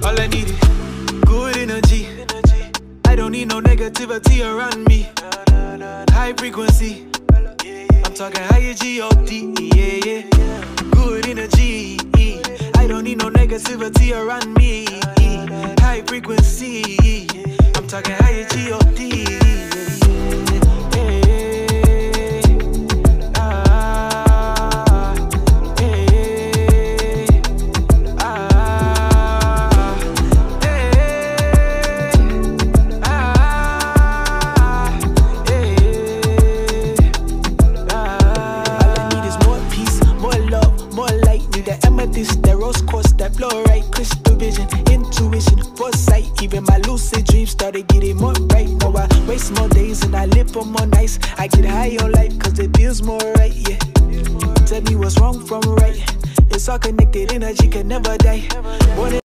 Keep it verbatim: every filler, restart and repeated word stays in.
All I need is good energy. I don't need no negativity around me. High frequency, I'm talking higher G O D, yeah, yeah. Good energy, I don't need no negativity around me. High frequency, I'm talking higher G O D. The rose quartz, that fluorite, crystal vision, intuition, foresight. Even my lucid dreams started getting more right. Now I waste more days and I live for more nights. I get high on life cause it feels more right, yeah. Tell me what's wrong from right. It's all connected, energy can never die. Born